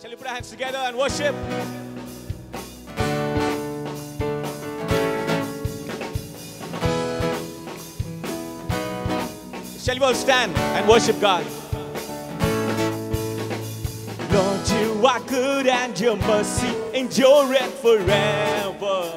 Shall we put our hands together and worship? Shall we all stand and worship God? Lord, you are good and your mercy endureth forever.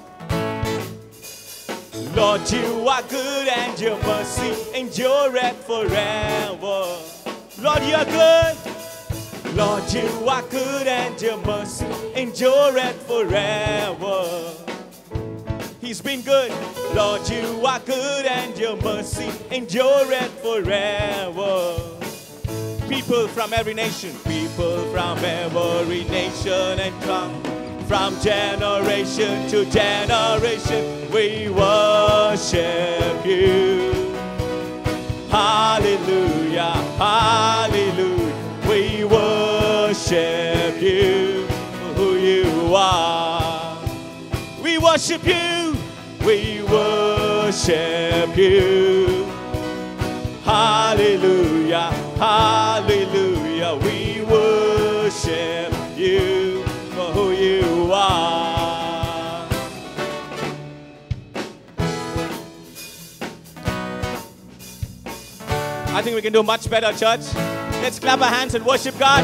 Lord, you are good and your mercy endureth forever. Lord, you are good. Lord, you are good and your mercy endureth forever. He's been good. Lord, you are good and your mercy endureth forever. People from every nation, people from every nation and tongue, from generation to generation, we worship you. Hallelujah, hallelujah. We worship you for who you are. We worship you. We worship you. Hallelujah, hallelujah. We worship you for who you are. I think we can do much better, church. Let's clap our hands and worship God.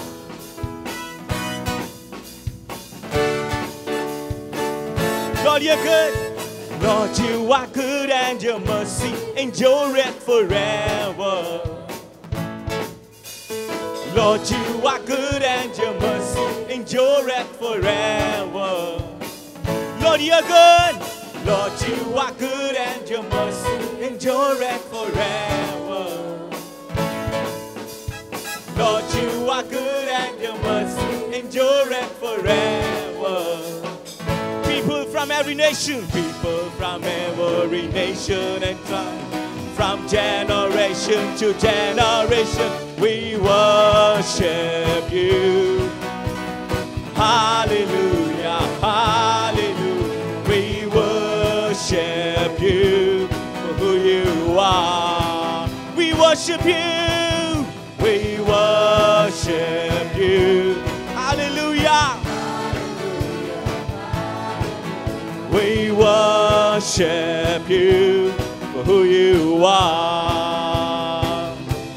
Lord, you're good. Lord, you are good and your mercy endureth forever. Lord, you are good and your mercy endureth forever. Lord, you're good. Lord, you are good and your mercy endureth forever. Lord, you are good and your mercy endureth forever. People from every nation, people from every nation and tongue, from generation to generation, we worship you. Hallelujah, hallelujah. We worship you for who you are. We worship you. We worship you. Hallelujah. We worship you for who you are.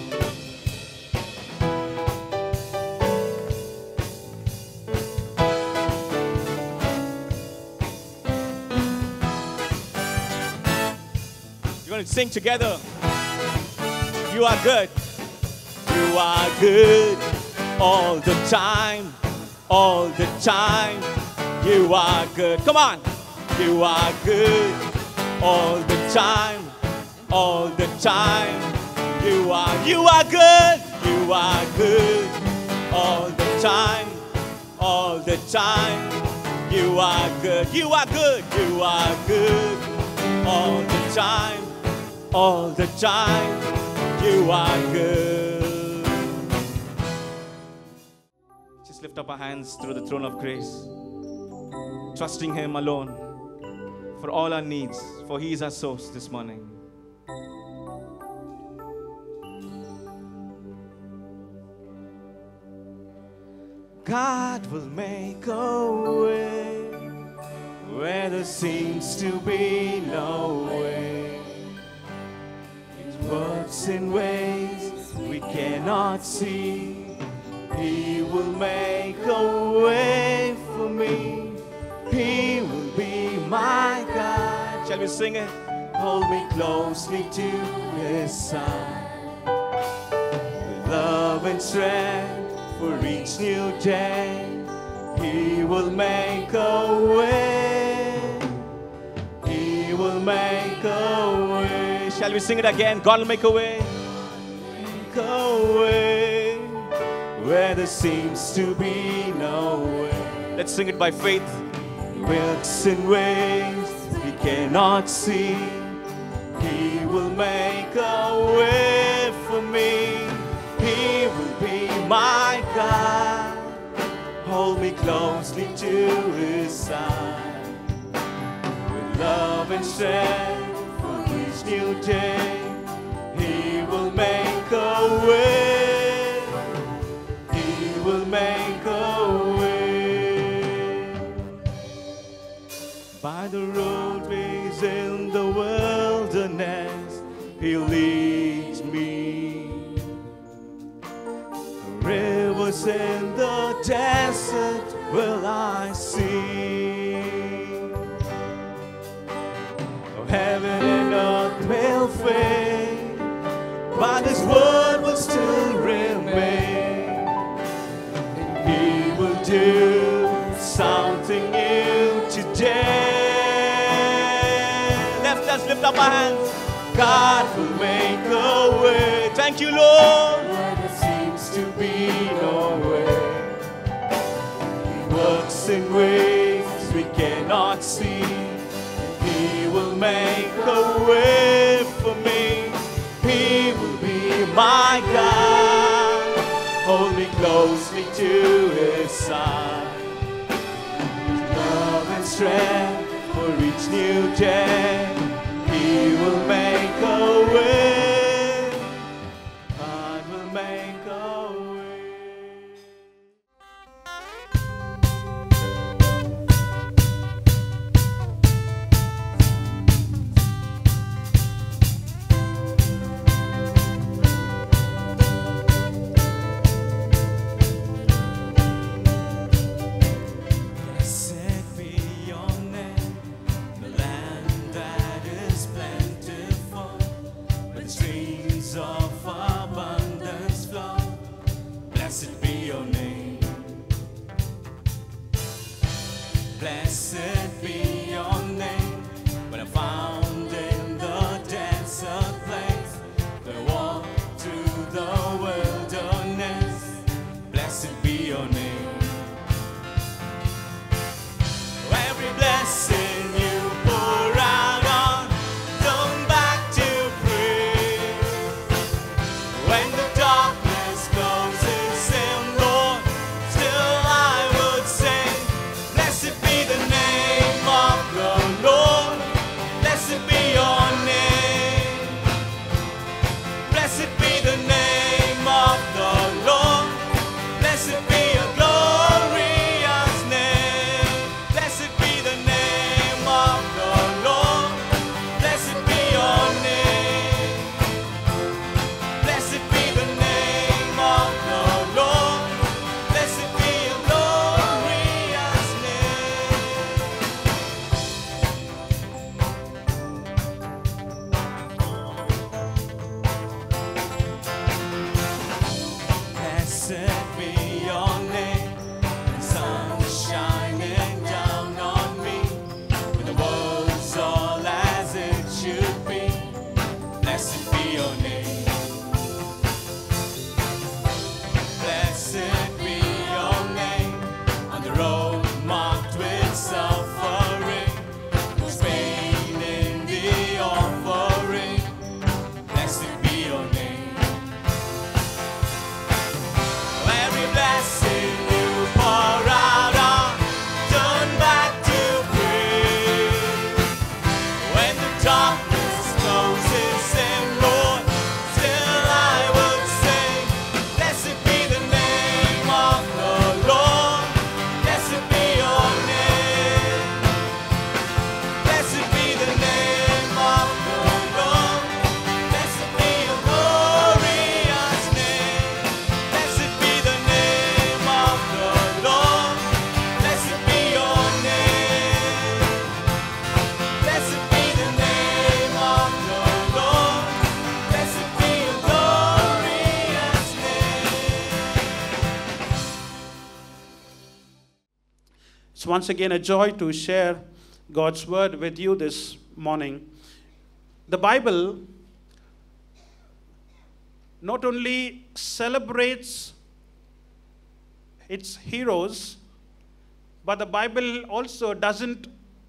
You're going to sing together. You are good. You are good all the time, all the time. You are good. Come on. You are good all the time, all the time. You are good. You are good all the time, all the time. You are good. You are good. You are good all the time, all the time. You are good. Just lift up our hands through the throne of grace, trusting Him alone for all our needs, for He is our source this morning. God will make a way where there seems to be no way. He works in ways we cannot see. He will make a way for me. He will be my God. Shall we sing it? Hold me closely to His side. With love and strength for each new day. He will make a way. He will make a way. Shall we sing it again? God will make a way. Make a way where there seems to be no way. Let's sing it by faith. Works in ways we cannot see. He will make a way for me. He will be my God. Hold me closely to His side. With love and strength for each new day. He will make a way. He will make He leads me. Rivers in the desert will I see. Oh, heaven and earth will fade, but His word will still remain. And He will do something new today. Let's lift up our hands. God will make a way. Thank you, Lord. Where there seems to be no way. He works in ways we cannot see. He will make a way for me. He will be my God. Hold me closely to His side. His love and strength for each new day. He will make a way. God will make a way. Blessed be your name, the land that is plentiful, with streams of abundance flow. Blessed be your name. Blessed be your name. When I'm found in the desert place, when I walk through the wilderness, blessed be your name. Every blessing you pour out on, turn back to praise. When the darkness closes in, Lord, still I would sing. Blessed be the name of the Lord. Blessed be your name. Blessed be the name of the Lord. Blessed be your glorious name. Blessed be the name of the Lord. Blessed be your name. Blessed be the name of the Lord. Blessed be your glorious name. Blessed be your name. The sun is shining down on me, when the world's all as it should be. Blessed be your name. Blessed be your name. On the road marked with suffering, who's pain in the offering. Blessed be your name. Every blessing you pour out on, turn back to praise. When the darkness closes in, Lord, still I would sing. Blessed be the name of the Lord. Blessed be your name. Blessed be the name of the Lord. Blessed be your glorious name. Blessed be the name of the Lord. Blessed be your name. Blessed be the name of the Lord. Blessed be your glorious name. It's once again a joy to share God's word with you this morning. The Bible not only celebrates its heroes, but the Bible also doesn't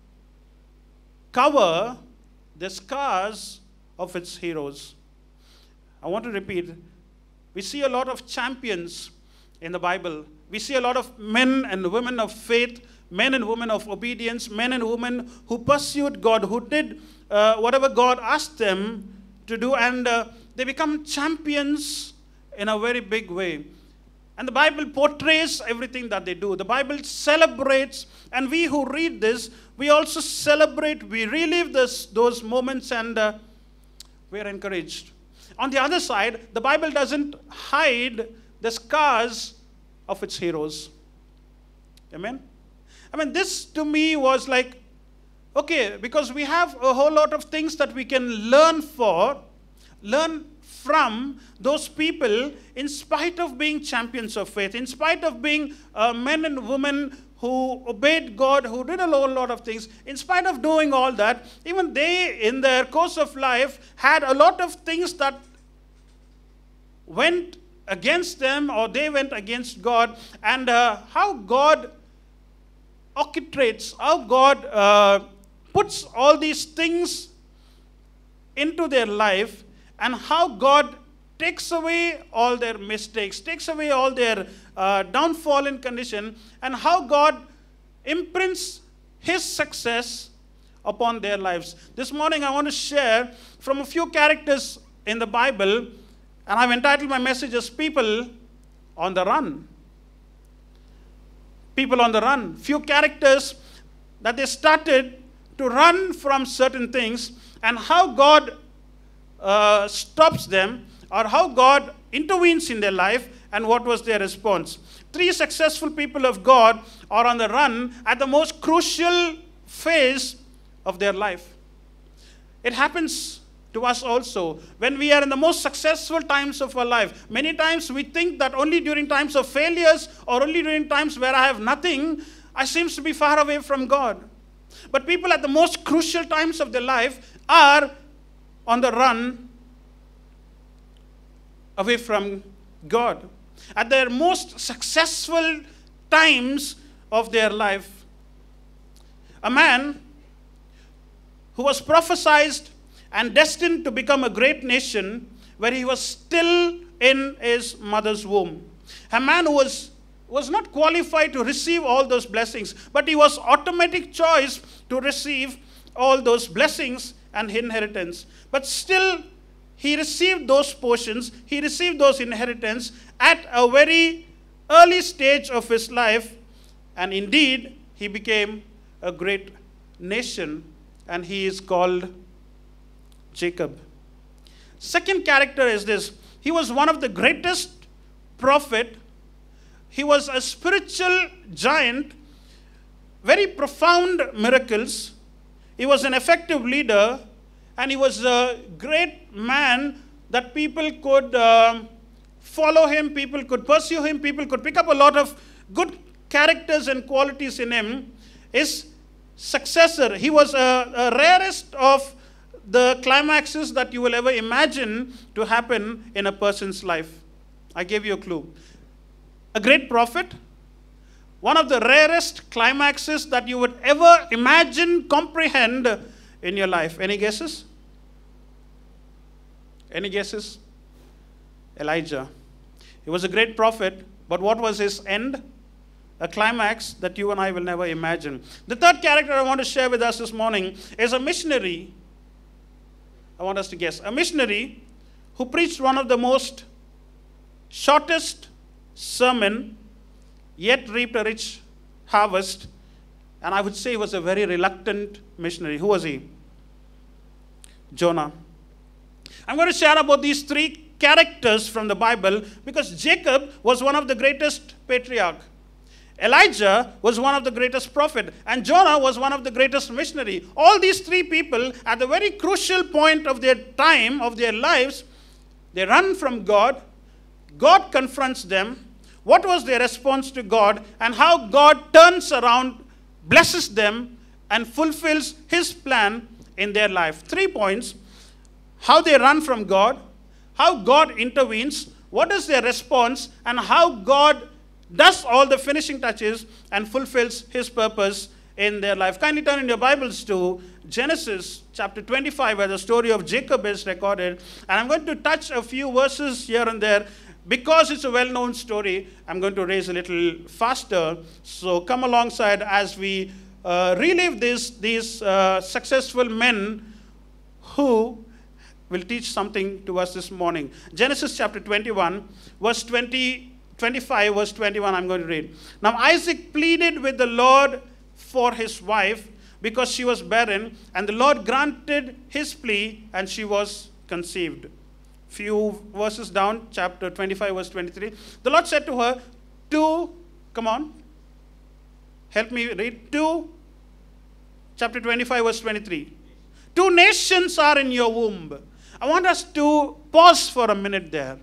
cover the scars of its heroes. I want to repeat, we see a lot of champions in the Bible. We see a lot of men and women of faith, men and women of obedience, men and women who pursued God, who did whatever God asked them to do, and they become champions in a very big way. And the Bible portrays everything that they do. The Bible celebrates, and we who read this, we also celebrate, we relive those moments, and we are encouraged. On the other side, the Bible doesn't hide the scars of its heroes. Amen? I mean, this to me was like, okay, because we have a whole lot of things that we can learn from those people in spite of being champions of faith, in spite of being men and women who obeyed God, who did a whole lot of things. In spite of doing all that, even they, in their course of life, had a lot of things that went against them, or they went against God, and how God orchestrates, how God puts all these things into their life, and how God takes away all their mistakes, takes away all their downfall in condition, and how God imprints His success upon their lives. This morning I want to share from a few characters in the Bible, and I've entitled my message as People on the Run. People on the run. Few characters that they started to run from certain things, and how God stops them, or how God intervenes in their life, and what was their response. 3 successful people of God are on the run at the most crucial phase of their life. It happens to us also when we are in the most successful times of our life. Many times we think that only during times of failures, or only during times where I have nothing, I seems to be far away from God. But people at the most crucial times of their life are on the run away from God. At their most successful times of their life. A man who was prophesied and destined to become a great nation, where he was still in his mother's womb. A man who was not qualified to receive all those blessings, but he was automatic choice to receive all those blessings and inheritance. But still, he received those portions, he received those inheritance at a very early stage of his life, and indeed, he became a great nation, and he is called Jacob. Second character is this. He was one of the greatest prophet. He was a spiritual giant, very profound miracles. He was an effective leader, and he was a great man that people could follow him, people could pursue him, people could pick up a lot of good characters and qualities in him. His successor, he was a rarest of the climaxes that you will ever imagine to happen in a person's life. I gave you a clue. A great prophet, one of the rarest climaxes that you would ever imagine, comprehend in your life. Any guesses? Any guesses? Elijah. He was a great prophet, but what was his end? A climax that you and I will never imagine. The third character I want to share with us this morning is a missionary. I want us to guess. A missionary who preached one of the most shortest sermon, yet reaped a rich harvest. And I would say he was a very reluctant missionary. Who was he? Jonah. I'm going to share about these 3 characters from the Bible, because Jacob was one of the greatest patriarch. Elijah was one of the greatest prophet, and Jonah was one of the greatest missionary. All these 3 people, at the very crucial point of their time, of their lives, they run from God. God confronts them. What was their response to God, and how God turns around, blesses them, and fulfills His plan in their life. 3 points. How they run from God, how God intervenes, what is their response, and how God does all the finishing touches and fulfills His purpose in their life. Kindly turn in your Bibles to Genesis chapter 25, where the story of Jacob is recorded. And I'm going to touch a few verses here and there. Because it's a well-known story, I'm going to raise a little faster. So come alongside as we relive these successful men who will teach something to us this morning. Genesis chapter 21, verse 25, verse 21, I'm going to read. Now Isaac pleaded with the Lord for his wife, because she was barren, and the Lord granted his plea, and she was conceived. Few verses down, chapter 25, verse 23. The Lord said to her, come on, help me read, chapter 25, verse 23. 2 nations are in your womb. I want us to pause for a minute there.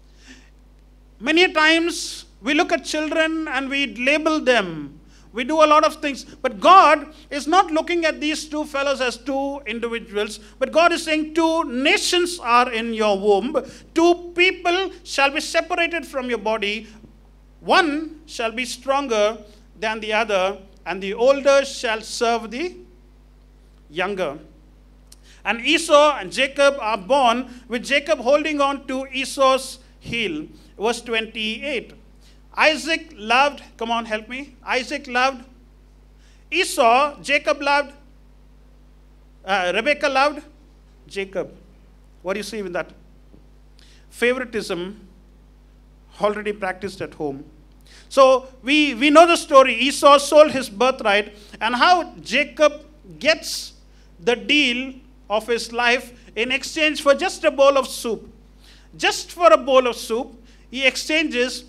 Many times we look at children and we label them. We do a lot of things. But God is not looking at these 2 fellows as 2 individuals. But God is saying 2 nations are in your womb. 2 people shall be separated from your body. One shall be stronger than the other, and the older shall serve the younger. And Esau and Jacob are born, with Jacob holding on to Esau's heel. Verse 28. Isaac loved, come on, help me. Isaac loved Esau, Jacob loved, Rebekah loved Jacob. What do you see with that? Favoritism already practiced at home. So we know the story. Esau sold his birthright, and how Jacob gets the deal of his life in exchange for just a bowl of soup. Just for a bowl of soup, he exchanges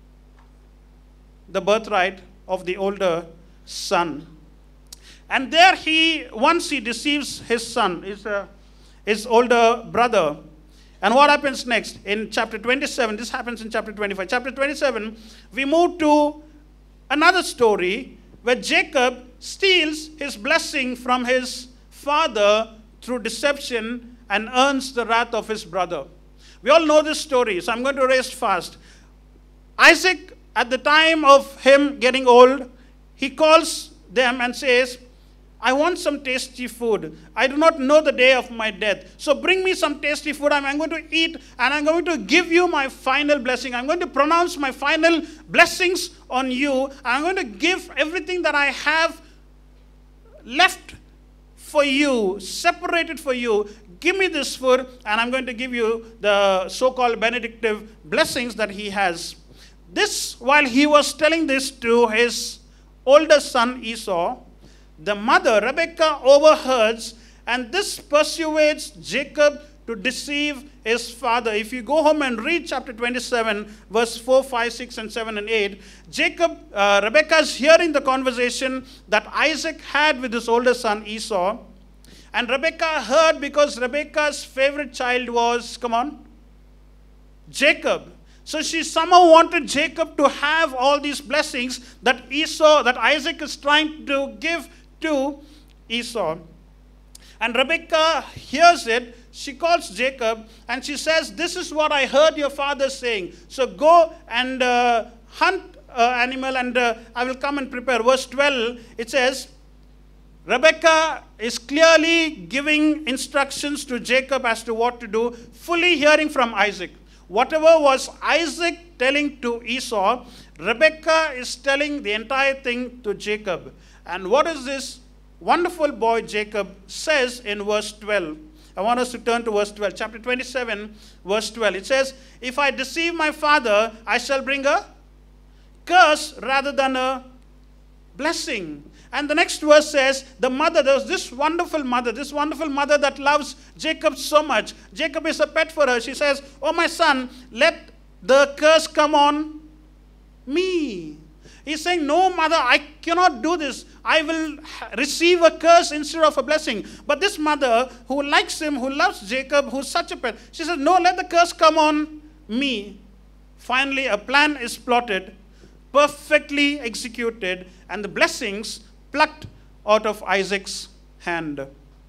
the birthright of the older son. And there once he deceives his son, his older brother. And what happens next? In chapter 27, this happens in chapter 25. Chapter 27, we move to another story where Jacob steals his blessing from his father through deception and earns the wrath of his brother. We all know this story, so I'm going to race fast. Isaac, at the time of him getting old, he calls them and says, I want some tasty food. I do not know the day of my death. So bring me some tasty food. I'm going to eat, and I'm going to give you my final blessing. I'm going to pronounce my final blessings on you. I'm going to give everything that I have left for you, separated for you. Give me this food, and I'm going to give you the so-called benedictive blessings that he has. This, while he was telling this to his older son Esau, the mother, Rebekah, overhears, and this persuades Jacob to deceive his father. If you go home and read chapter 27, verse 4, 5, 6, and 7, and 8, Rebekah is hearing the conversation that Isaac had with his older son Esau. And Rebekah heard because Rebekah's favorite child was, Jacob. So she somehow wanted Jacob to have all these blessings that Isaac is trying to give to Esau. And Rebekah hears it. She calls Jacob and she says, this is what I heard your father saying. So go and hunt animal, and I will come and prepare. Verse 12, it says, Rebekah is clearly giving instructions to Jacob as to what to do, fully hearing from Isaac. Whatever was Isaac telling to Esau, Rebekah is telling the entire thing to Jacob. And what is this wonderful boy Jacob says in verse 12? I want us to turn to verse 12. Chapter 27, verse 12. It says, if I deceive my father, I shall bring a curse rather than a blessing. And the next verse says, there was this wonderful mother that loves Jacob so much. Jacob is a pet for her. She says, oh my son, let the curse come on me. He's saying, no mother, I cannot do this. I will receive a curse instead of a blessing. But this mother who likes him, who loves Jacob, who's such a pet, she says, no, let the curse come on me. Finally, a plan is plotted, perfectly executed, and the blessings plucked out of Isaac's hand.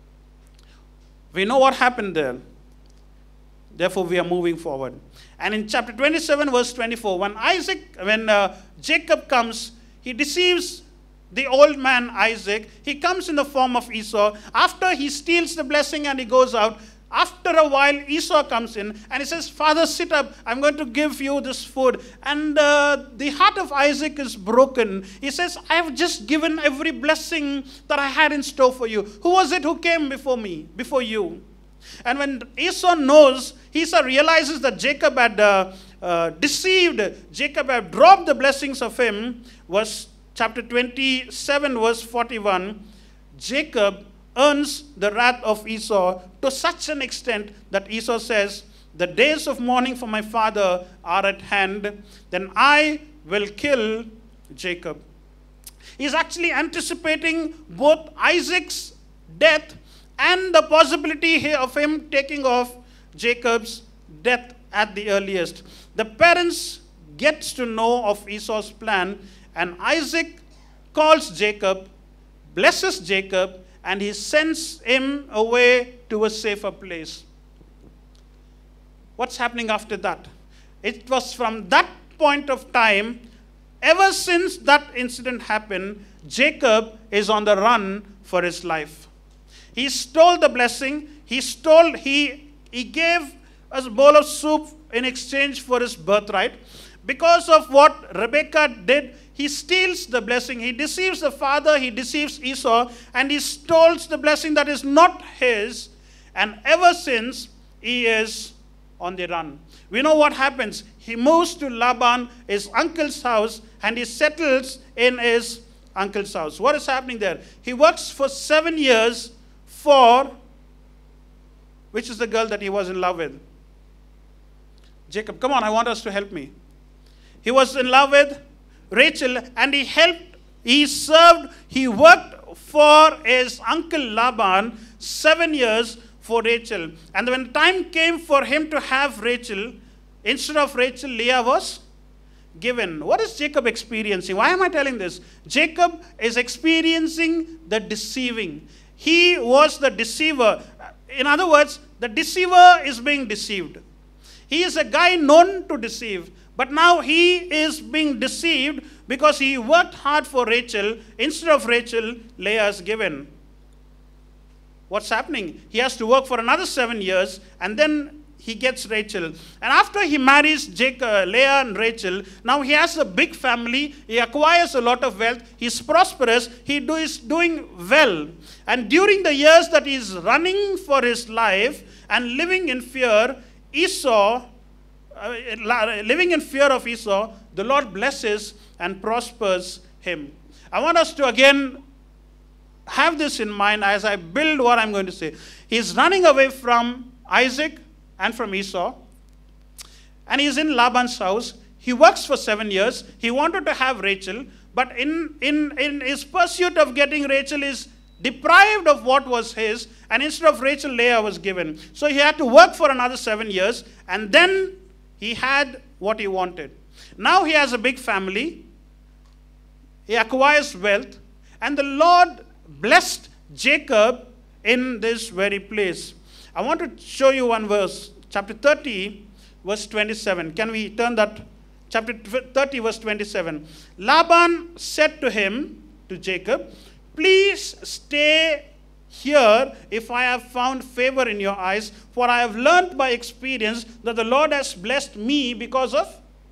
We know what happened there. Therefore, we are moving forward. And in chapter 27, verse 24, when Jacob comes, he deceives the old man Isaac. He comes in the form of Esau. After he steals the blessing and he goes out, after a while, Esau comes in and he says, Father, sit up. I'm going to give you this food. And the heart of Isaac is broken. He says, I have just given every blessing that I had in store for you. Who was it who came before me, before you? And when Esau realizes that Jacob had deceived, Jacob had dropped the blessings of him, chapter 27, verse 41, Jacob earns the wrath of Esau to such an extent that Esau says, the days of mourning for my father are at hand, then I will kill Jacob. He's actually anticipating both Isaac's death and the possibility of him taking off Jacob's death at the earliest. The parents gets to know of Esau's plan, and Isaac calls Jacob, blesses Jacob, and he sends him away to a safer place. What's happening after that? It was from that point of time, ever since that incident happened, Jacob is on the run for his life. He stole the blessing. He gave a bowl of soup in exchange for his birthright. Because of what Rebekah did, he steals the blessing. He deceives the father. He deceives Esau. And he steals the blessing that is not his. And ever since, he is on the run. We know what happens. He moves to Laban, his uncle's house, and he settles in his uncle's house. What is happening there? He works for 7 years for, which is the girl that he was in love with? Jacob, come on, I want us to help me. He was in love with Rachel, and he helped, he served, he worked for his uncle Laban 7 years for Rachel. And when time came for him to have Rachel, instead of Rachel, Leah was given. What is Jacob experiencing? Why am I telling this? Jacob is experiencing the deceiving. He was the deceiver. In other words, the deceiver is being deceived. He is a guy known to deceive. But now he is being deceived because he worked hard for Rachel. Instead of Rachel, Leah is given. What's happening? He has to work for another 7 years, and then he gets Rachel. And after he marries Leah and Rachel, now he has a big family. He acquires a lot of wealth. He's prosperous. He is doing well. And during the years that he's running for his life and living in fear, living in fear of Esau, the Lord blesses and prospers him. I want us to again have this in mind as I build what I'm going to say. He's running away from Isaac and from Esau, and he's in Laban's house. He works for 7 years. He wanted to have Rachel, but in his pursuit of getting Rachel is deprived of what was his, and instead of Rachel, Leah was given. So he had to work for another 7 years, and then he had what he wanted. Now he has a big family. He acquires wealth, and the Lord blessed Jacob in this very place. I want to show you one verse, chapter 30, verse 27. Can we turn that? Chapter 30, verse 27. Laban said to him, to Jacob, please stay here if I have found favor in your eyes, for I have learned by experience that the Lord has blessed me because of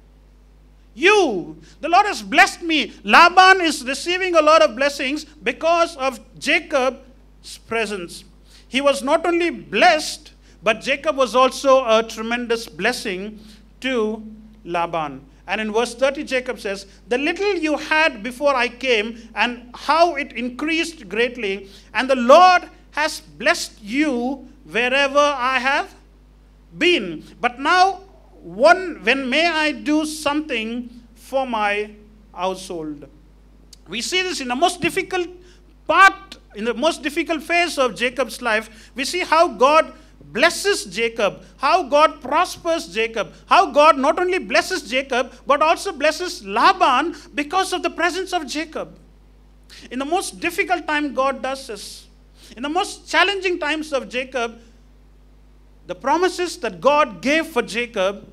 you. The Lord has blessed me. Laban is receiving a lot of blessings because of Jacob's presence. He was not only blessed, but Jacob was also a tremendous blessing to Laban. And in verse 30, Jacob says, the little you had before I came, and how it increased greatly, and the Lord has blessed you wherever I have been. But now, when may I do something for my household? We see this in the most difficult part, in the most difficult phase of Jacob's life. We see how God blesses Jacob, how God prospers Jacob, how God not only blesses Jacob, but also blesses Laban because of the presence of Jacob. In the most difficult time, God does this. In the most challenging times of Jacob, the promises that God gave for Jacob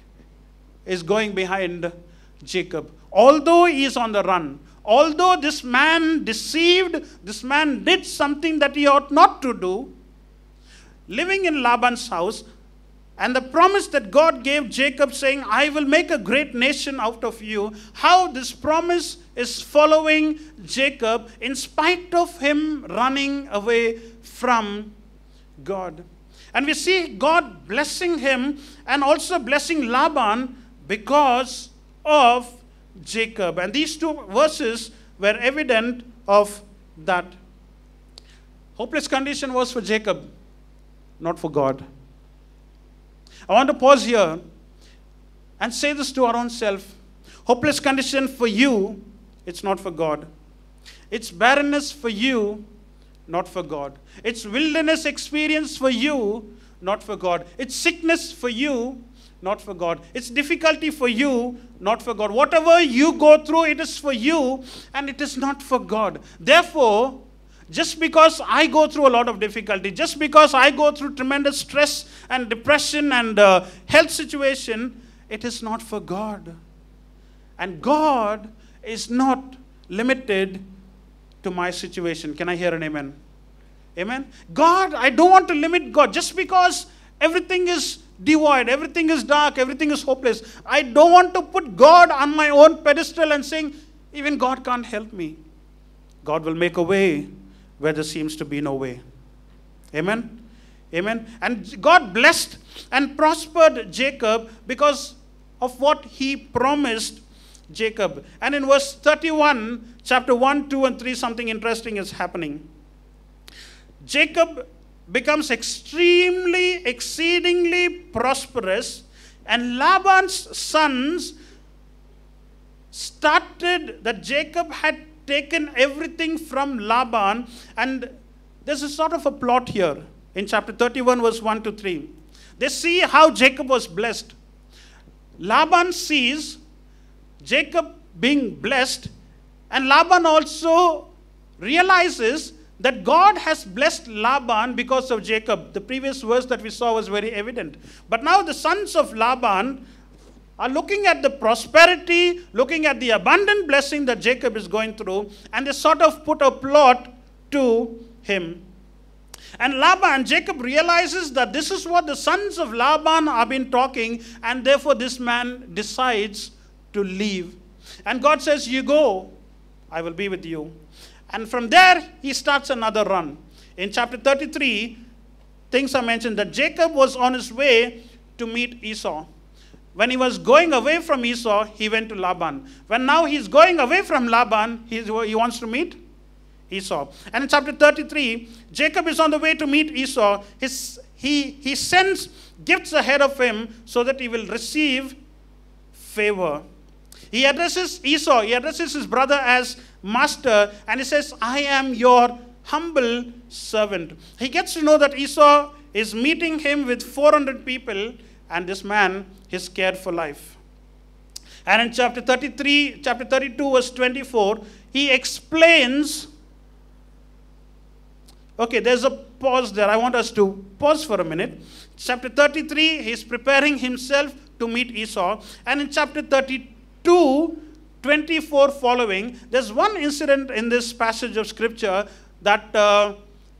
is going behind Jacob. Although he is on the run, although this man deceived, this man did something that he ought not to do, living in Laban's house, and the promise that God gave Jacob saying, I will make a great nation out of you, how this promise is following Jacob in spite of him running away from God. And we see God blessing him and also blessing Laban because of Jacob. And these two verses were evident of that. Hopeless condition was for Jacob, not for God. I want to pause here and say this to our own self. Hopeless condition for you, it's not for God. It's barrenness for you, not for God. It's wilderness experience for you, not for God. It's sickness for you, not for God. It's difficulty for you, not for God. Whatever you go through, it is for you and it is not for God. Therefore, just because I go through a lot of difficulty, just because I go through tremendous stress and depression and health situation, it is not for God. And God is not limited to my situation. Can I hear an amen? Amen? God, I don't want to limit God. Just because everything is devoid, everything is dark, everything is hopeless, I don't want to put God on my own pedestal and saying, even God can't help me. God will make a way where there seems to be no way. Amen? Amen? And God blessed and prospered Jacob because of what he promised Jacob. And in verse 31, chapter 1, 2, and 3, something interesting is happening. Jacob becomes extremely, exceedingly prosperous, and Laban's sons started that Jacob had taken everything from Laban, and there's a sort of a plot here in chapter 31, verse 1 to 3. They see how Jacob was blessed. Laban sees Jacob being blessed, and Laban also realizes that God has blessed Laban because of Jacob. The previous verse that we saw was very evident. But now the sons of Laban are looking at the prosperity, looking at the abundant blessing that Jacob is going through, and they sort of put a plot to him. And Jacob realizes that this is what the sons of Laban have been talking, and therefore this man decides to leave. And God says, you go, I will be with you. And from there, he starts another run. In chapter 33, things are mentioned that Jacob was on his way to meet Esau. When he was going away from Esau, he went to Laban. When now he's going away from Laban, he wants to meet Esau. And in chapter 33, Jacob is on the way to meet Esau. He sends gifts ahead of him so that he will receive favor. He addresses Esau, he addresses his brother as master, and he says, I am your humble servant. He gets to know that Esau is meeting him with 400 people, and this man is scared for life. And in chapter 32, verse 24, he explains. Okay, there's a pause there. I want us to pause for a minute. Chapter 33, he's preparing himself to meet Esau. And in chapter 32, 24 following, there's one incident in this passage of scripture that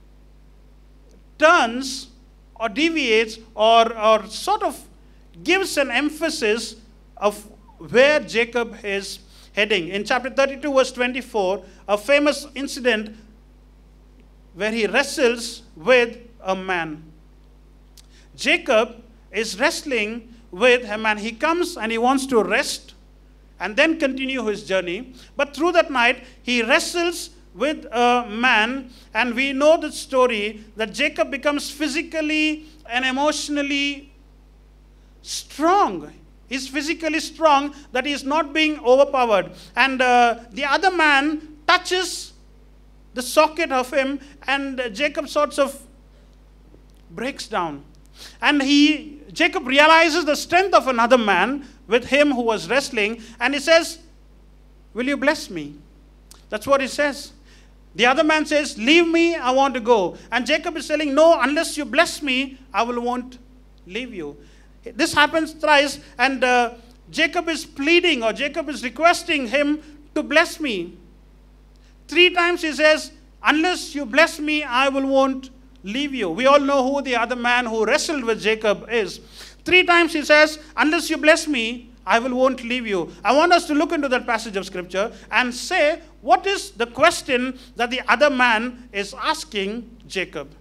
turns or deviates or sort of gives an emphasis of where Jacob is heading. In chapter 32, verse 24, a famous incident where he wrestles with a man. Jacob is wrestling with a man. He comes and he wants to rest and then continue his journey. But through that night, he wrestles with a man, and we know the story that Jacob becomes physically and emotionally strong. He's physically strong, that he is not being overpowered. And the other man touches the socket of him, and Jacob sort of breaks down. And Jacob realizes the strength of another man with him who was wrestling, and he says, will you bless me? That's what he says. The other man says, leave me, I want to go. And Jacob is telling, no, unless you bless me, I won't leave you. This happens thrice, and Jacob is pleading, or Jacob is requesting him to bless me. 3 times he says, unless you bless me, I won't leave you. We all know who the other man who wrestled with Jacob is. 3 times he says, unless you bless me, I won't leave you. I want us to look into that passage of scripture and say, what is the question that the other man is asking Jacob?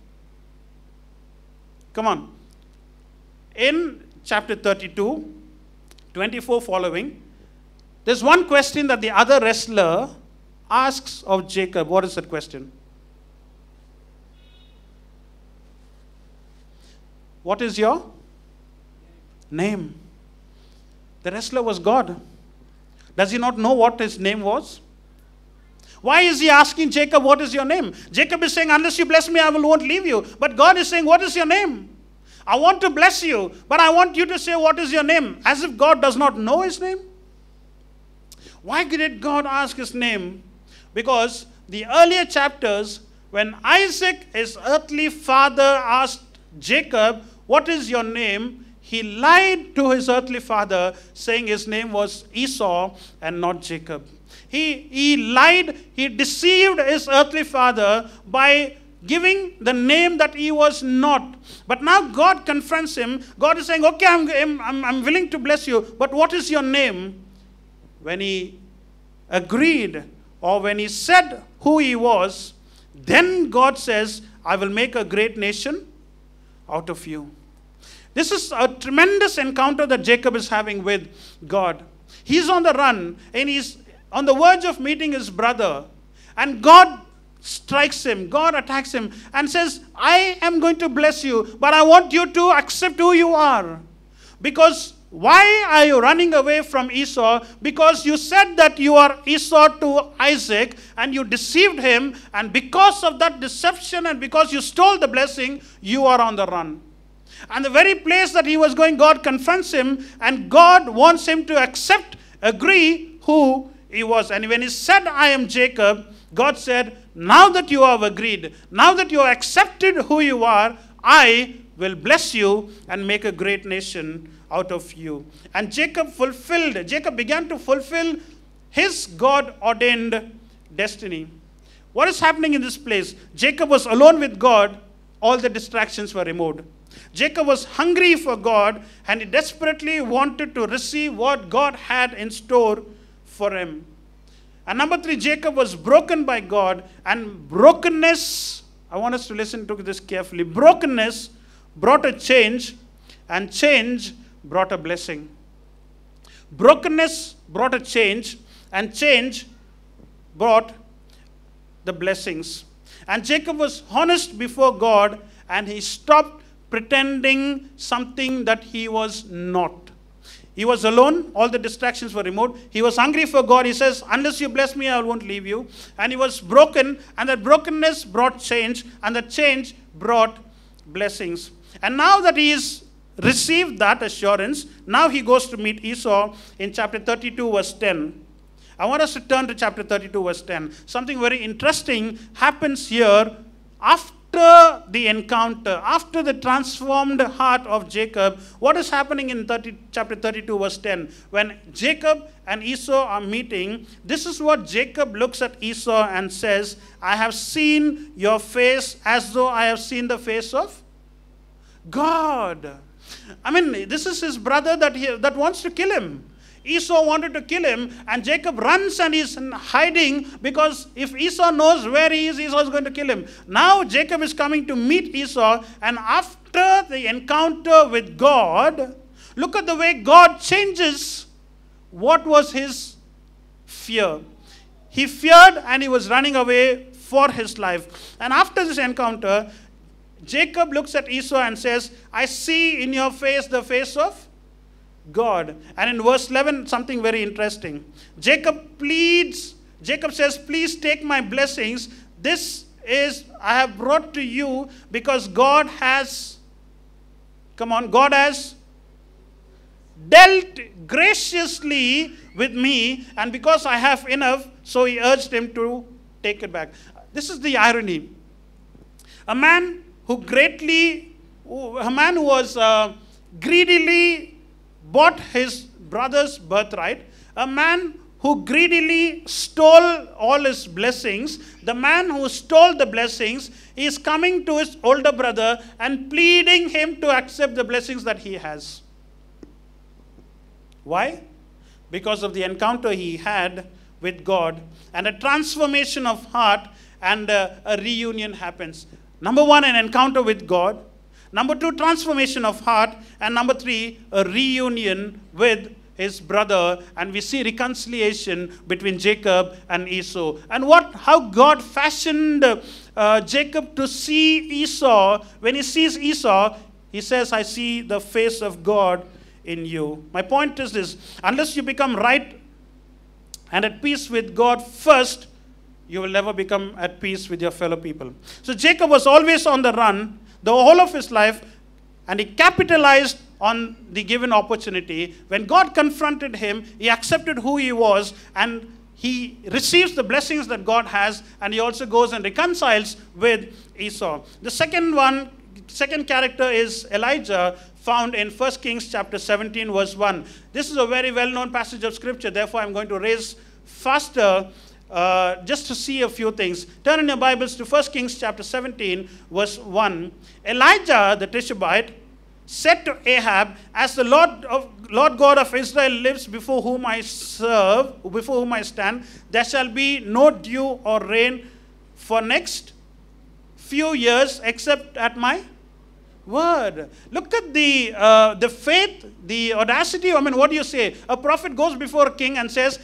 Come on. In chapter 32, 24 following, there's one question that the other wrestler asks of Jacob. What is that question? what is your name? The wrestler was God. Does he not know what his name was? Why is he asking Jacob, what is your name? Jacob is saying, unless you bless me, I won't leave you. But God is saying, what is your name? I want to bless you, but I want you to say, what is your name? As if God does not know his name. Why did God ask his name? Because the earlier chapters, when Isaac, his earthly father, asked Jacob, what is your name? He lied to his earthly father, saying his name was Esau and not Jacob. He lied, he deceived his earthly father by giving the name that he was not. But now God confronts him. God is saying, okay, I'm willing to bless you, but what is your name? When he agreed, or when he said who he was, then God says, I will make a great nation out of you. This is a tremendous encounter that Jacob is having with God. He's on the run, and he's on the verge of meeting his brother. And God strikes him, God attacks him, and says, I am going to bless you, but I want you to accept who you are. Because why are you running away from Esau? Because you said that you are Esau to Isaac, and you deceived him, and because of that deception, and because you stole the blessing, you are on the run. And the very place that he was going, God confronts him, and God wants him to agree who he was. And when he said, I am Jacob, God said, now that you have agreed, now that you have accepted who you are, I will bless you and make a great nation out of you. And Jacob began to fulfill his God-ordained destiny. What is happening in this place? Jacob was alone with God. All the distractions were removed. Jacob was hungry for God, and he desperately wanted to receive what God had in store for him. And number 3, Jacob was broken by God, and brokenness, I want us to listen to this carefully, brokenness brought a change, and change brought a blessing. Brokenness brought a change, and change brought the blessings. And Jacob was honest before God, and he stopped pretending something that he was not. He was alone. All the distractions were removed. He was hungry for God. He says, unless you bless me, I won't leave you. And he was broken, and that brokenness brought change, and that change brought blessings. And now that he has received that assurance, now he goes to meet Esau in chapter 32, verse 10. I want us to turn to chapter 32, verse 10. Something very interesting happens here after the encounter, after the transformed heart of Jacob. What is happening in chapter 32, verse 10? When Jacob and Esau are meeting, this is what Jacob looks at Esau and says, I have seen your face as though I have seen the face of God. I mean, this is his brother that wants to kill him. Esau wanted to kill him, and Jacob runs and is hiding, because if Esau knows where he is, Esau is going to kill him. Now Jacob is coming to meet Esau, and after the encounter with God, look at the way God changes what was his fear. He feared, and he was running away for his life. And after this encounter, Jacob looks at Esau and says, I see in your face the face of God. And in verse 11, something very interesting. Jacob says, please take my blessings. This is, I have brought to you because God has dealt graciously with me, and because I have enough, so he urged him to take it back. This is the irony. A man who was greedily bought his brother's birthright, a man who greedily stole all his blessings, the man who stole the blessings is coming to his older brother and pleading him to accept the blessings that he has. Why? Because of the encounter he had with God, and a transformation of heart, and a reunion happens. Number 1, an encounter with God. Number 2, transformation of heart. And number 3, a reunion with his brother. And we see reconciliation between Jacob and Esau. And how God fashioned Jacob to see Esau. When he sees Esau, he says, I see the face of God in you. My point is this: unless you become right and at peace with God first, you will never become at peace with your fellow people. So Jacob was always on the run the whole of his life, and he capitalized on the given opportunity. When God confronted him, he accepted who he was, and he receives the blessings that God has, and he also goes and reconciles with Esau. The second character is Elijah, found in 1 Kings chapter 17, verse 1. This is a very well-known passage of scripture, therefore I'm going to race faster just to see a few things. Turn in your Bibles to 1 Kings chapter 17, verse 1. Elijah the Tishbite said to Ahab, as the Lord God of Israel lives, before whom I serve, before whom I stand, there shall be no dew or rain for next few years except at my word. Look at the faith, the audacity. I mean, what do you say? A prophet goes before a king and says,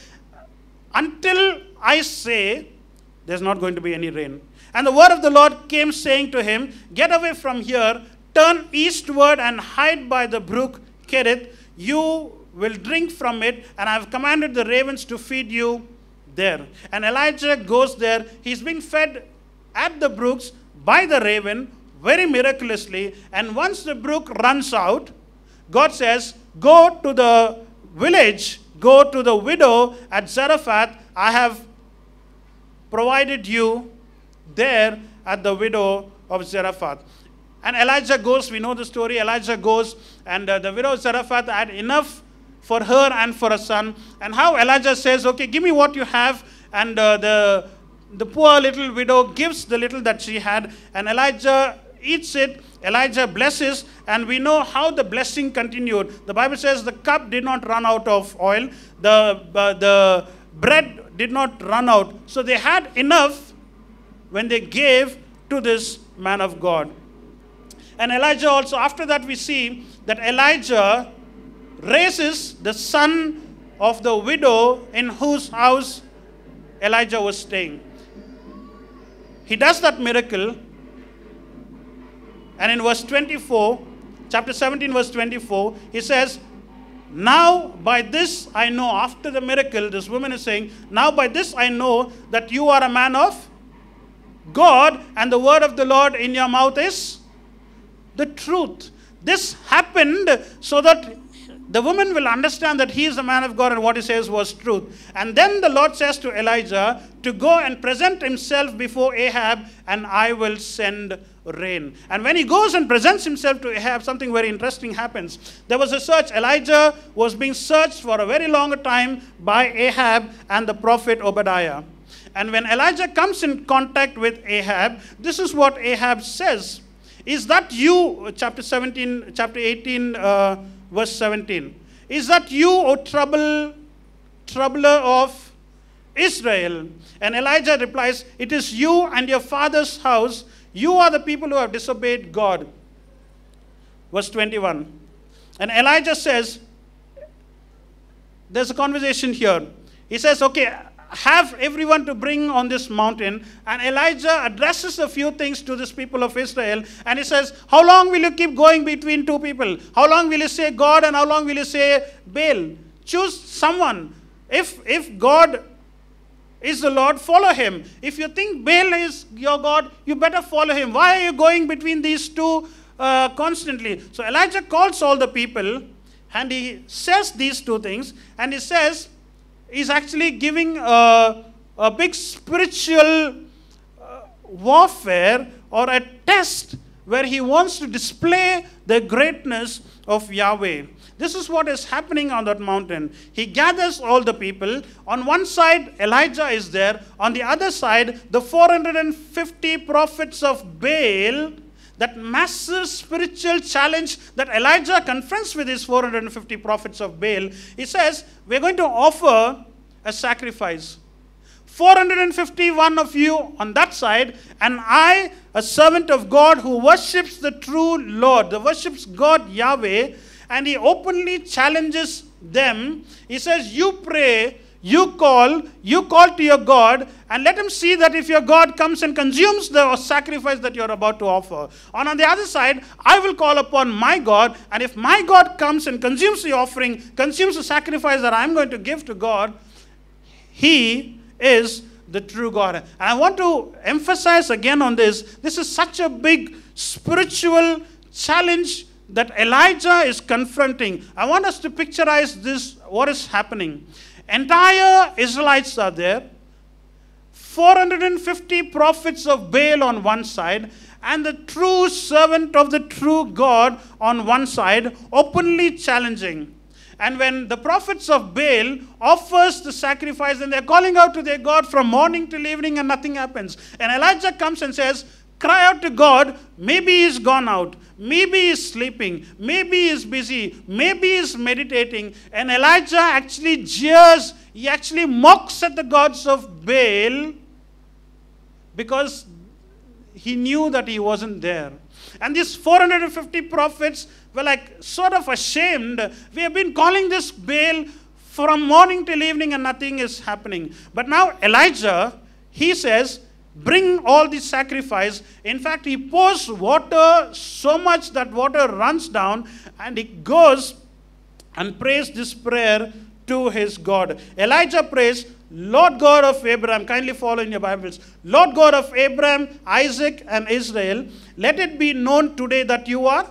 until I say, there's not going to be any rain. And the word of the Lord came saying to him, get away from here, turn eastward and hide by the brook Kerith. You will drink from it, and I have commanded the ravens to feed you there. And Elijah goes there. He's being fed at the brooks by the raven, very miraculously. And once the brook runs out, God says, go to the village, go to the widow at Zarephath. I have provided you there at the widow of Zarephath. And Elijah goes, we know the story. Elijah goes, and the widow of Zarephath had enough for her and for a son. And how Elijah says, okay, give me what you have. And the poor little widow gives the little that she had, and Elijah eats it. Elijah blesses, and we know how the blessing continued. The Bible says the cup did not run out of oil. The bread did not run out. So they had enough when they gave to this man of God. And Elijah also, after that we see that Elijah raises the son of the widow in whose house Elijah was staying. He does that miracle. And in verse 24, chapter 17, verse 24, he says, now by this I know, after the miracle, this woman is saying, now by this I know that you are a man of God, and the word of the Lord in your mouth is the truth. This happened so that the woman will understand that he is the man of God and what he says was truth. And then the Lord says to Elijah to go and present himself before Ahab, and I will send rain. And when he goes and presents himself to Ahab, something very interesting happens. There was a search. Elijah was being searched for a very long time by Ahab and the prophet Obadiah. And when Elijah comes in contact with Ahab, this is what Ahab says. Is that you, chapter 18, verse 17. Is that you, O troubler of Israel? And Elijah replies, it is you and your father's house. You are the people who have disobeyed God. Verse 21. And Elijah says, there's a conversation here. He says, okay, have everyone to bring on this mountain. And Elijah addresses a few things to this people of Israel. And he says, how long will you keep going between two people? How long will you say God and how long will you say Baal? Choose someone. If God is the Lord, follow him. If you think Baal is your God, you better follow him. Why are you going between these two constantly? So Elijah calls all the people and he says these two things. And he says, he's actually giving a big spiritual warfare or a test where he wants to display the greatness of Yahweh. This is what is happening on that mountain. He gathers all the people. On one side, Elijah is there. On the other side, the 450 prophets of Baal, that massive spiritual challenge that Elijah confronts with his 450 prophets of Baal. He says, we're going to offer a sacrifice. 451 of you on that side, and I, a servant of God who worships the true Lord, who worships God Yahweh, and he openly challenges them. He says, you pray, you call to your God, and let him see that if your God comes and consumes the sacrifice that you're about to offer. And on the other side, I will call upon my God, and if my God comes and consumes the offering, consumes the sacrifice that I'm going to give to God, he is the true God. And I want to emphasize again on this. This is such a big spiritual challenge that Elijah is confronting. I want us to picturize this, what is happening. Entire Israelites are there. 450 prophets of Baal on one side, and the true servant of the true God on one side, openly challenging. And when the prophets of Baal offers the sacrifice, and they're calling out to their God from morning till evening, and nothing happens. And Elijah comes and says, cry out to God. Maybe he's gone out. Maybe he's sleeping. Maybe he's busy. Maybe he's meditating. And Elijah actually jeers. He actually mocks at the gods of Baal because he knew that he wasn't there. And these 450 prophets were like sort of ashamed. We have been calling this Baal from morning till evening and nothing is happening. But now Elijah, he says, bring all the sacrifice. In fact, he pours water so much that water runs down, and he goes and prays this prayer to his God. Elijah prays, Lord God of Abraham, kindly follow in your Bibles, Lord God of Abraham, Isaac, and Israel, let it be known today that you are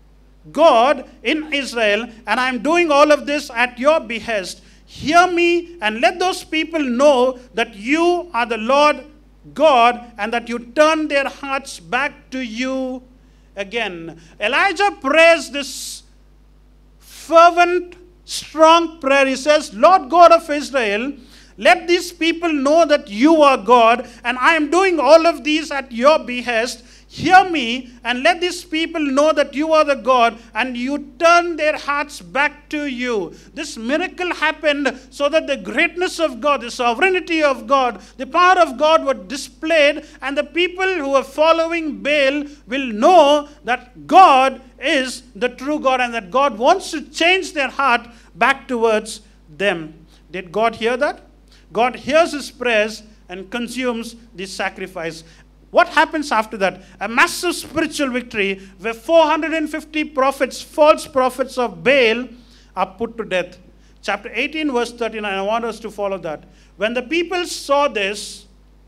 God in Israel, and I am doing all of this at your behest. Hear me, and let those people know that you are the Lord God, and that you turn their hearts back to you again. Elijah prays this fervent, strong prayer. He says, Lord God of Israel, let these people know that you are God, and I am doing all of these at your behest. Hear me, and let these people know that you are the God, and you turn their hearts back to you. This miracle happened so that the greatness of God, the sovereignty of God, the power of God were displayed, and the people who are following Baal will know that God is the true God, and that God wants to change their heart back towards them. Did God hear that? God hears his prayers and consumes the sacrifice. What happens after that? A massive spiritual victory where 450 prophets, false prophets of Baal, are put to death. Chapter 18, verse 39. I want us to follow that. When the people saw this,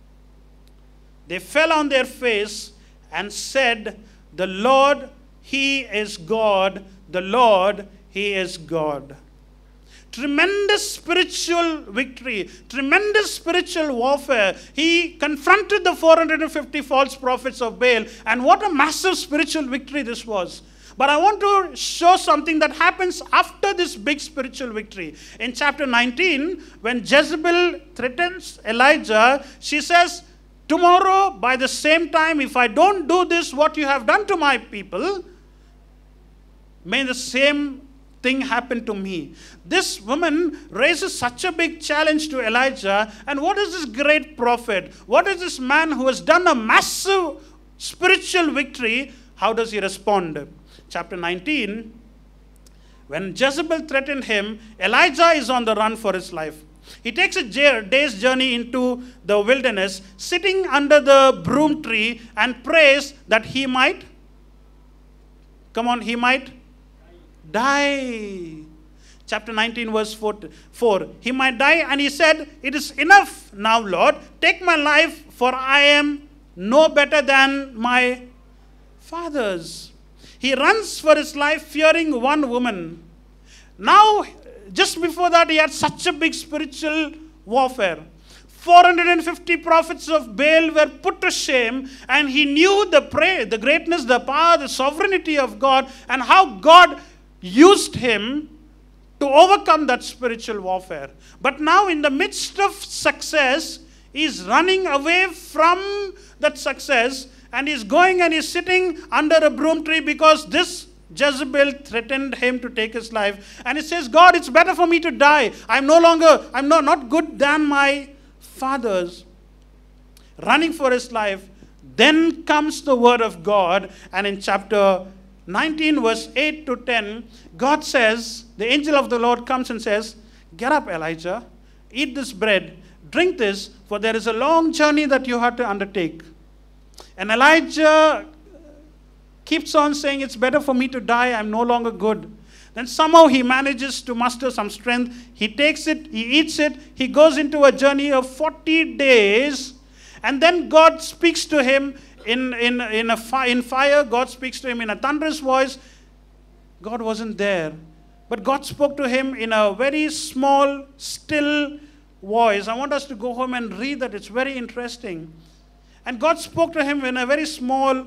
they fell on their face and said, the Lord, he is God. The Lord, he is God. Tremendous spiritual victory, tremendous spiritual warfare. He confronted the 450 false prophets of Baal, and what a massive spiritual victory this was. But I want to show something that happens after this big spiritual victory. In chapter 19, when Jezebel threatens Elijah, she says, tomorrow by the same time, if I don't do this, what you have done to my people, may the same thing happened to me. This woman raises such a big challenge to Elijah. And what is this great prophet? What is this man who has done a massive spiritual victory? How does he respond? Chapter 19, when Jezebel threatened him, Elijah is on the run for his life. He takes a day's journey into the wilderness, sitting under the broom tree, and prays that he might, he might die. Chapter 19, verse 4. He might die, and he said, it is enough now, Lord. Take my life, for I am no better than my fathers. He runs for his life, fearing one woman. Now, just before that, he had such a big spiritual warfare. 450 prophets of Baal were put to shame, and he knew the greatness, the power, the sovereignty of God, and how God used him to overcome that spiritual warfare. But now in the midst of success, he's running away from that success, and he's going and he's sitting under a broom tree because this Jezebel threatened him to take his life. And he says, God, it's better for me to die. I'm not good than my fathers. Running for his life. Then comes the word of God, and in chapter 19, verse 8 to 10, God says, the angel of the Lord comes and says, get up, Elijah. eat this bread, drink this, for there is a long journey that you have to undertake. And Elijah keeps on saying, it's better for me to die, I'm no longer good. Then somehow he manages to muster some strength. He takes it, he eats it, he goes into a journey of 40 days. And then God speaks to him in fire. God speaks to him in a thunderous voice. God wasn't there. But God spoke to him in a very small, still voice. I want us to go home and read that. It's very interesting. And God spoke to him in a very small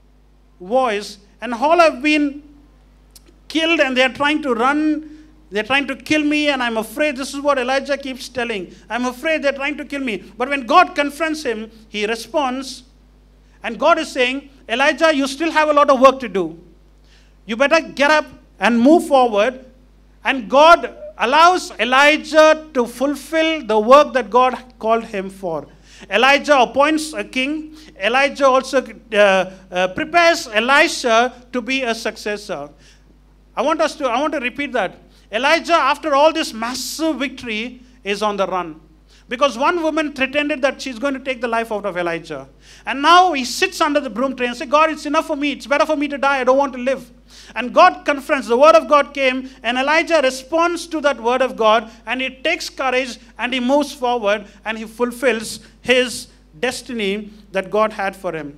voice. And all have been killed and they are trying to run. They're trying to kill me and I'm afraid. This is what Elijah keeps telling. I'm afraid they're trying to kill me. But when God confronts him, he responds. And God is saying, Elijah, you still have a lot of work to do. You better get up and move forward. And God allows Elijah to fulfill the work that God called him for. Elijah appoints a king. Elijah also prepares Elisha to be a successor. I want to repeat that. Elijah, after all this massive victory, is on the run. Because one woman pretended that she's going to take the life out of Elijah. And now he sits under the broom tree and says, God, it's enough for me. It's better for me to die. I don't want to live. And God confronts. The word of God came. And Elijah responds to that word of God. And he takes courage and he moves forward. And he fulfills his destiny that God had for him.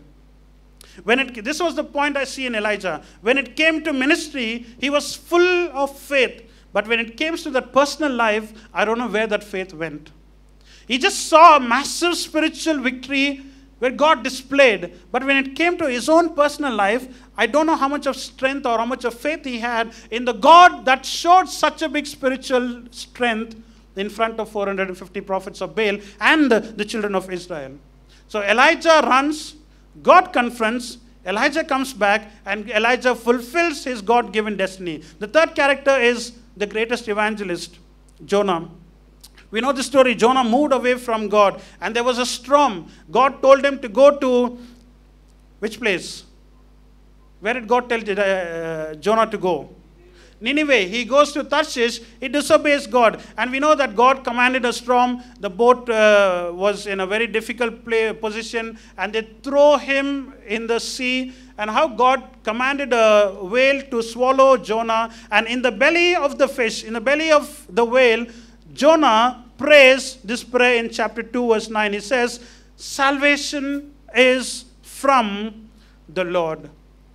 This was the point I see in Elijah. When it came to ministry, he was full of faith. But when it came to that personal life, I don't know where that faith went. He just saw a massive spiritual victory where God displayed. But when it came to his own personal life, I don't know how much of strength or how much of faith he had in the God that showed such a big spiritual strength in front of 450 prophets of Baal and the children of Israel. So Elijah runs, God confronts, Elijah comes back, and Elijah fulfills his God-given destiny. The third character is the greatest evangelist, Jonah. We know the story. Jonah moved away from God and there was a storm. God told him to go to which place? Where did God tell Jonah to go? Nineveh. He goes to Tarshish. He disobeys God. And we know that God commanded a storm. The boat was in a very difficult position and they throw him in the sea. And how God commanded a whale to swallow Jonah. And in the belly of the fish, in the belly of the whale, Jonah prays this prayer in chapter 2 verse 9. He says, salvation is from the Lord.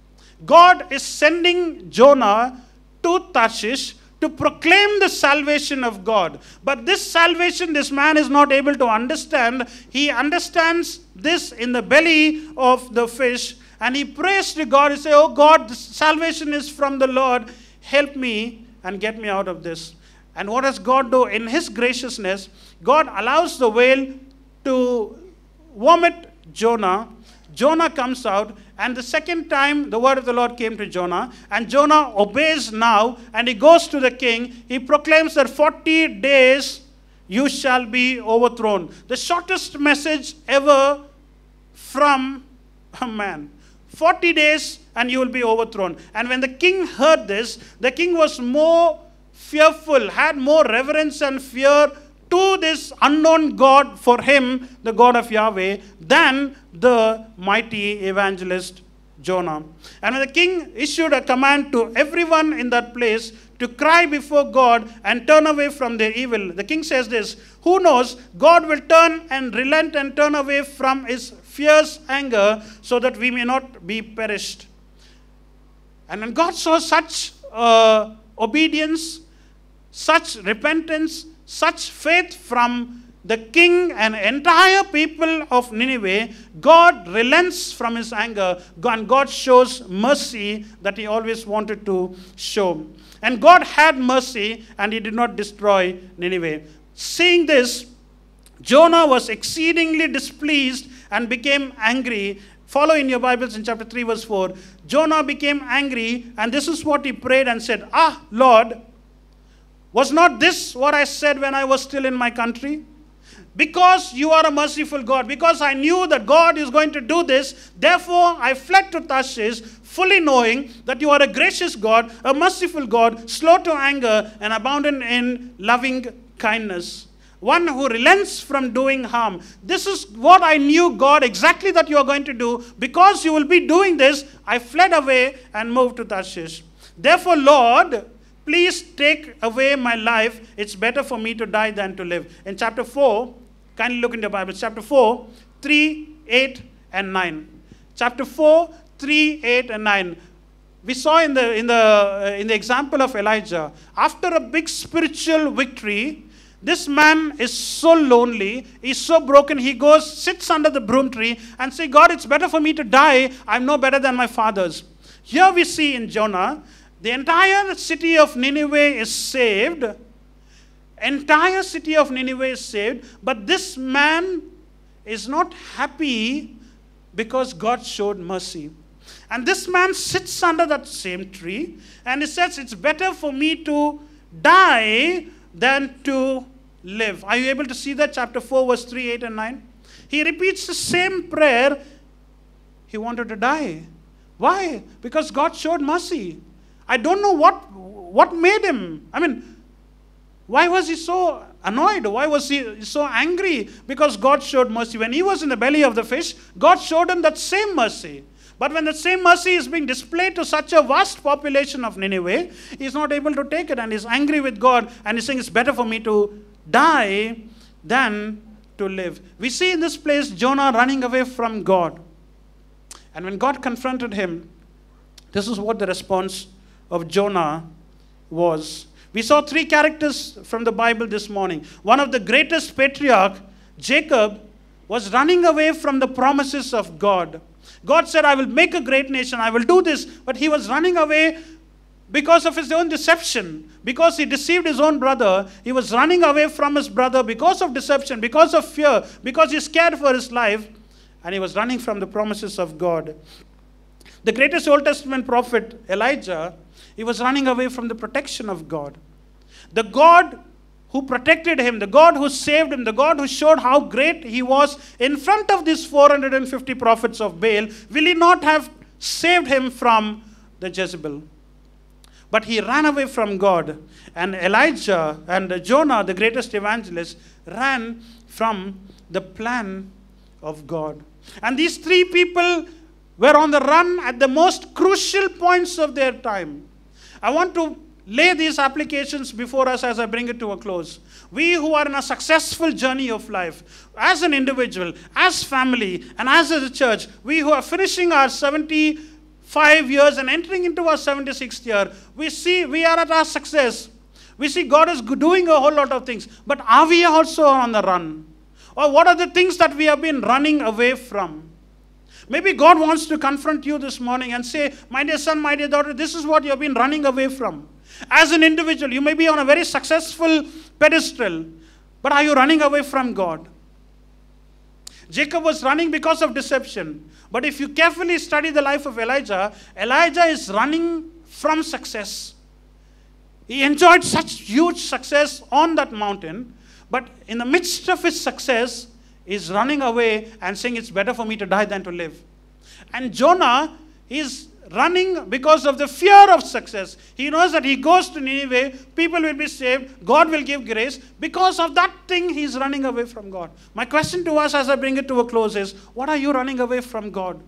God is sending Jonah to Tarshish to proclaim the salvation of God. But this salvation, this man is not able to understand. He understands this in the belly of the fish. And he prays to God. He says, oh God, this salvation is from the Lord. Help me and get me out of this. And what does God do? In his graciousness, God allows the whale to vomit Jonah. Jonah comes out, and the second time the word of the Lord came to Jonah, and Jonah obeys now, and he goes to the king. He proclaims that 40 days you shall be overthrown. The shortest message ever from a man. 40 days and you will be overthrown. And when the king heard this, the king was more fearful, had more reverence and fear to this unknown God for him, the God of Yahweh, than the mighty evangelist Jonah. And when the king issued a command to everyone in that place to cry before God and turn away from their evil, the king says this, who knows, God will turn and relent and turn away from his fierce anger so that we may not be perished. And when God saw such obedience, such repentance, such faith from the king and entire people of Nineveh, God relents from his anger, and God shows mercy that he always wanted to show. And God had mercy, and he did not destroy Nineveh. Seeing this, Jonah was exceedingly displeased and became angry. Follow in your Bibles in chapter 3 verse 4. Jonah became angry, and this is what he prayed and said, Ah, Lord, was not this what I said when I was still in my country? Because you are a merciful God, because I knew that God is going to do this, therefore I fled to Tarshish, fully knowing that you are a gracious God, a merciful God, slow to anger, and abounding in loving kindness. one who relents from doing harm. This is what I knew, God, exactly that you are going to do. Because you will be doing this, I fled away and moved to Tarshish. Therefore, Lord, please take away my life. It's better for me to die than to live. In chapter 4, kindly look in the Bible. Chapter 4, 3, 8, and 9. Chapter 4, 3, 8, and 9. We saw in the example of Elijah, after a big spiritual victory, this man is so lonely, he's so broken, he goes, sits under the broom tree and says, God, it's better for me to die. I'm no better than my fathers. Here we see in Jonah, the entire city of Nineveh is saved. Entire city of Nineveh is saved. But this man is not happy because God showed mercy. And this man sits under that same tree and he says, it's better for me to die than to live. Are you able to see that? Chapter 4, verse 3, 8, and 9. He repeats the same prayer. He wanted to die. Why? Because God showed mercy. I don't know what made him. I mean, why was he so annoyed? Why was he so angry? Because God showed mercy. When he was in the belly of the fish, God showed him that same mercy. But when the same mercy is being displayed to such a vast population of Nineveh, he's not able to take it and he's angry with God and he's saying it's better for me to die than to live. We see in this place Jonah running away from God. And when God confronted him, this is what the response of Jonah was. We saw three characters from the Bible this morning. One of the greatest patriarch, Jacob, was running away from the promises of God. God said, I will make a great nation, I will do this. But he was running away because of his own deception. Because he deceived his own brother. He was running away from his brother because of deception, because of fear, because he's scared for his life. And he was running from the promises of God. The greatest Old Testament prophet, Elijah, he was running away from the protection of God. The God who protected him, the God who saved him, the God who showed how great he was in front of these 450 prophets of Baal, will he not have saved him from the Jezebel? But he ran away from God. And Elijah and Jonah, the greatest evangelist, ran from the plan of God. And these three people were on the run at the most crucial points of their time. I want to lay these applications before us as I bring it to a close. We who are in a successful journey of life, as an individual, as family, and as a church, we who are finishing our 75 years and entering into our 76th year, we are at our success. We see God is doing a whole lot of things. But are we also on the run? Or what are the things that we have been running away from? Maybe God wants to confront you this morning and say, my dear son, my dear daughter, this is what you have been running away from. As an individual, you may be on a very successful pedestal, but are you running away from God? Jacob was running because of deception. But if you carefully study the life of Elijah, Elijah is running from success. He enjoyed such huge success on that mountain, but in the midst of his success, he's running away and saying it's better for me to die than to live. And Jonah is running because of the fear of success. He knows that he goes to Nineveh, people will be saved, God will give grace. Because of that thing, he's running away from God. My question to us as I bring it to a close is, what are you running away from God?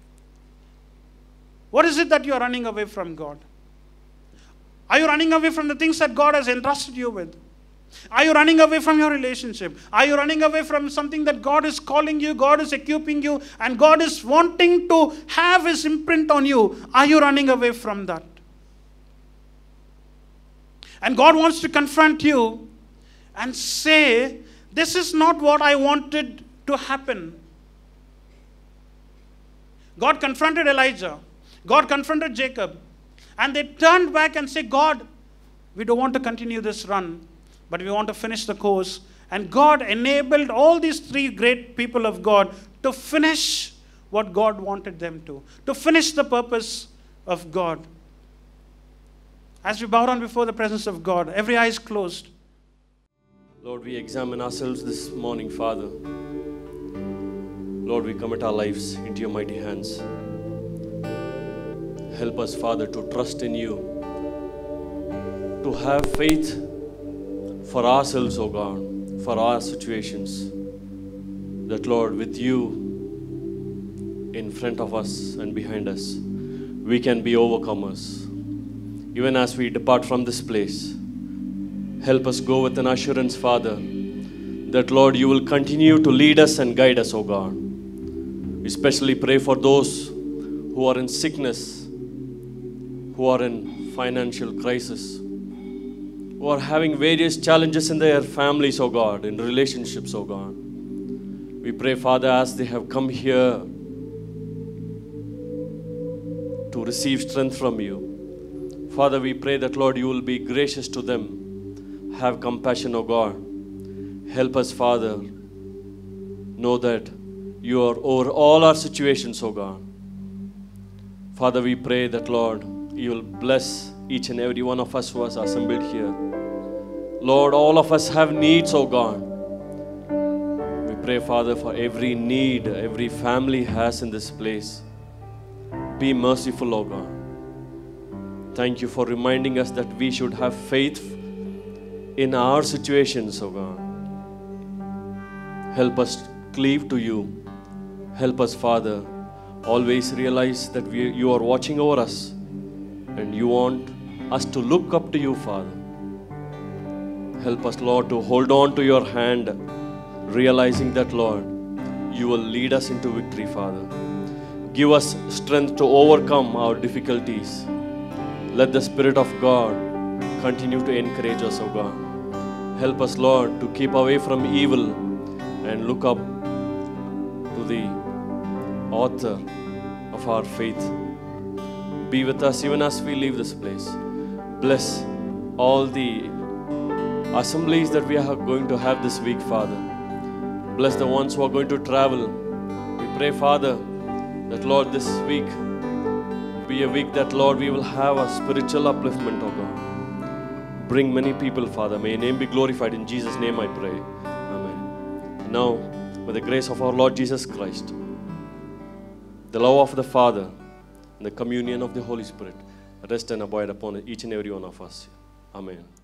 What is it that you are running away from God? Are you running away from the things that God has entrusted you with? Are you running away from your relationship? Are you running away from something that God is calling you, God is equipping you, and God is wanting to have His imprint on you? Are you running away from that? And God wants to confront you and say, this is not what I wanted to happen. God confronted Elijah. God confronted Jacob. And they turned back and said, God, we don't want to continue this run, but we want to finish the course. And God enabled all these three great people of God to finish what God wanted them to finish the purpose of God. As we bow down before the presence of God, every eye is closed. Lord, we examine ourselves this morning, Father. Lord, we commit our lives into your mighty hands. Help us, Father, to trust in you, to have faith for ourselves, O God, for our situations. That, Lord, with you in front of us and behind us, we can be overcomers. Even as we depart from this place, help us go with an assurance, Father, that, Lord, you will continue to lead us and guide us, O God. We especially pray for those who are in sickness, who are in financial crisis, who are having various challenges in their families, O God, in relationships, O God. We pray, Father, as they have come here to receive strength from you, Father, we pray that, Lord, you will be gracious to them. Have compassion, O God. Help us, Father, know that you are over all our situations, O God. Father, we pray that, Lord, you will bless each and every one of us who is assembled here. Lord, all of us have needs, O God. We pray, Father, for every need every family has in this place. Be merciful, O God. Thank you for reminding us that we should have faith in our situations, O God. Help us cleave to you. Help us, Father, always realize that you are watching over us and you want us to look up to you, Father. Help us, Lord, to hold on to your hand, realizing that, Lord, you will lead us into victory, Father. Give us strength to overcome our difficulties. Let the Spirit of God continue to encourage us, O God. Help us, Lord, to keep away from evil and look up to the author of our faith. Be with us even as we leave this place. Bless all the assemblies that we are going to have this week, Father. Bless the ones who are going to travel. We pray, Father, that, Lord, this week be a week that, Lord, we will have a spiritual upliftment, oh God. Bring many people, Father. May your name be glorified. In Jesus' name I pray. Amen. Now, with the grace of our Lord Jesus Christ, the love of the Father, and the communion of the Holy Spirit rest and abide upon each and every one of us. Amen.